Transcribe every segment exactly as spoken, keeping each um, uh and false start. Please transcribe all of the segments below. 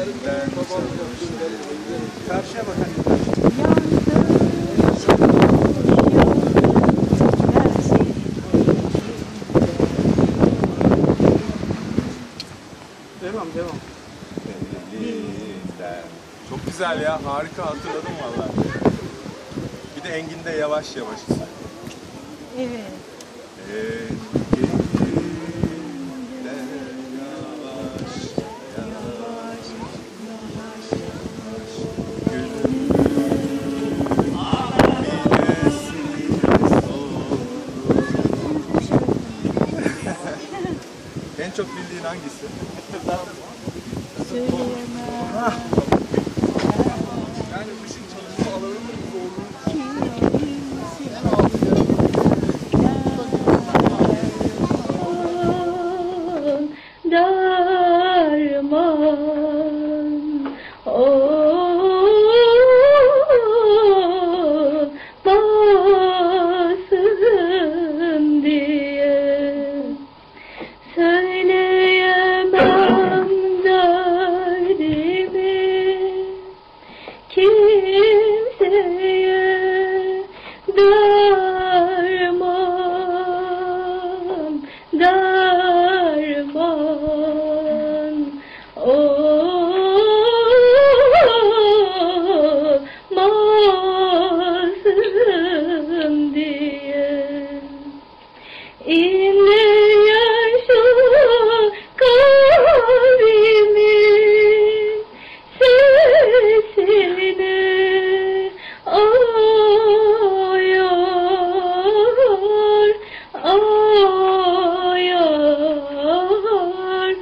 Karşıya bak anne. Devam devam. Çok güzel ya, harika, hatırladım vallahi. Bir de Engin de yavaş yavaş. Evet. En çok bildiğin hangisi? Söyleyemem. Yani ışık çalışma alanının zorluğu. Darman olmasın diye söyleyemem derdimi kimseye. Darman, darman olmasın diye inleyen şu kalbimin sesini ağıyor, ağıyor,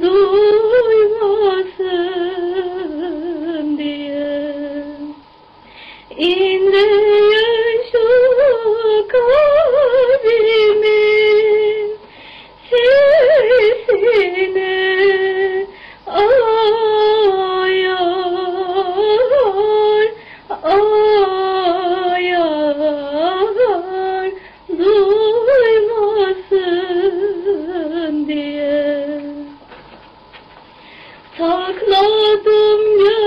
duymasın diye. İnleyen şu kalbimin sesini ağıyor, ağıyor, duymasın diye. Sakladım